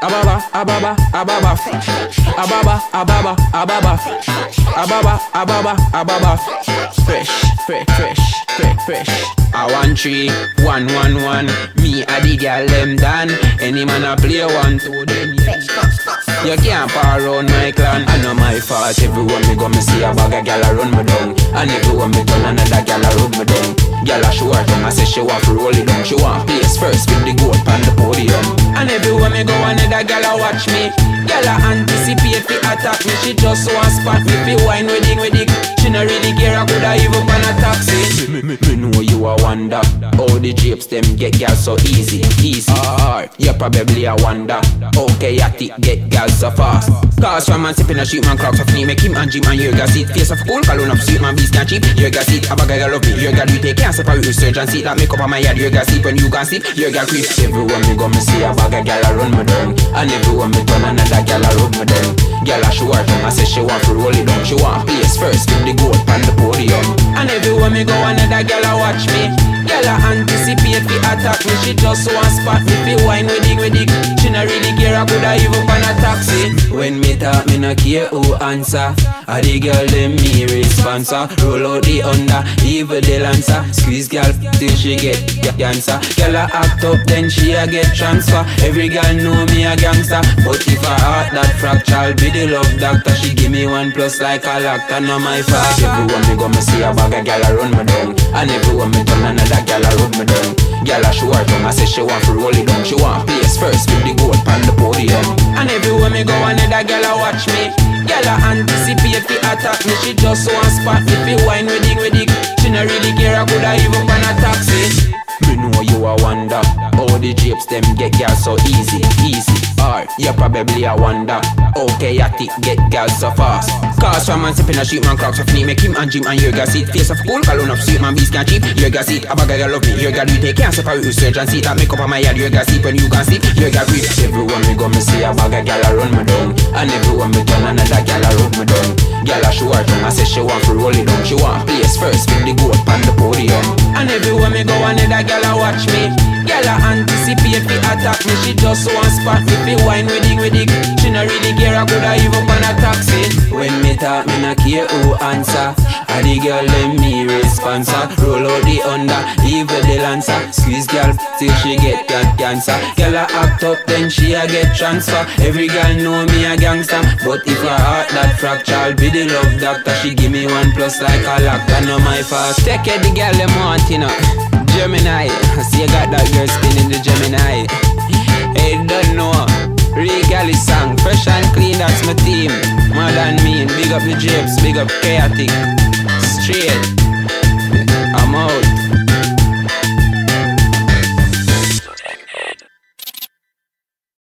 Ababa, ababa, ababa, ababa, ababa, ababa, ababa, ababa, ababa. Fresh, fresh, fresh, fresh, fresh. I want 3, 1, 1, 1. Me a the girl them done. Any man a play 1, 2, then you can't par around my clan. I know my fault. Everywhere me go, me see a bag of gal a run me down. And everywhere me turn, another gal a rub me down. Gal a short tongue, I say she want to roll it down. She want place first with the goat on the podium. And everywhere me go, another gal a watch me. Gal a anticipate fi attack me. She just want spot me fi wine with it. She no really care, I coulda even pan a taxi. Me know you a wonder how the drapes them get gal so easy. You probably a wonder okay at it get gal so fast. Cause from man sipping a street man clocks off me. Make him and Jim and your gal seat. Face of cool, cologne up sweet man beast can cheap. Your gal seat, have a guy love me. Your gal we take can't separate research and see that make up on my yard. Your gal sleep when you can sleep. Your gal creep. Everywhere me go me see a bag of gal a run me down. And everywhere me turn another gal a rub me down. Gal a short tongue, I say she want to roll it down. She want place first with the goat on the podium. And everywhere me go another gal a watch me. Gal a anticipate fi attack me. She just want spot me fi wine with it. She no really care, I coulda even pan a taxi. When me talk, me no care who answer. A the girl them me responser. Roll out the under, evil the lancer. Squeeze girl till she get cancer. Girl a act up, then she a get transfer. Every girl know me a gangster. But if her heart that fracture, I'll be the love doctor. She give me 1+ like a lacta, no my fault. Everywhere me go, me see a bag of gal a run me down. And everywhere me turn, another gal a rub me down. Gal a short tongue, I say she want to roll it down. She want place first with the goat on the podium. And everywhere me go, another gal a watch me. Gal a anticipate fi attack me. She just want spot me fi wine with it. She no really care, I coulda even pan a taxi. Me know you a wonder how the drapes them get gal so easy. You probably a wonder okay at it get gal so fast. Cause from man sipping a street man clocks off me. Make him and Jim and your gal seat. Face of cool, cologne up sweet man beast can cheap. Your gal seat, have a guy love me. Your gal we take can't separate research and see that make up on my yard. Your gal sleep when you can sleep. Your gal creep. Everywhere me go me see a bag of gal a run me down. And everywhere me turn another gal a rub me down. Gal a short tongue, I say she want to roll it down. She want place first with the goat on the podium. And everywhere me go another gal a watch me. Gal a anticipate fi attack me. She just want spot me fi wine with it. She no really care, I coulda even pan a taxi. When me talk, me no care who answer. A the girl them me responser. Roll out the under, evil the lancer. Squeeze girl till she get cancer. Gal a act up, then she a get transfer. Every girl know me a gangster. But if her heart that fracture, I'll be the love doctor. She give me 1+ like a lacta, no my fault. Take care the girl them want, you know. Gemini, I see you got that girl spinning the Gemini. Hey, don't know. Regal is song, fresh and clean, that's my team. More than mean, big up the drapes, big up chaotic. Straight, I'm out.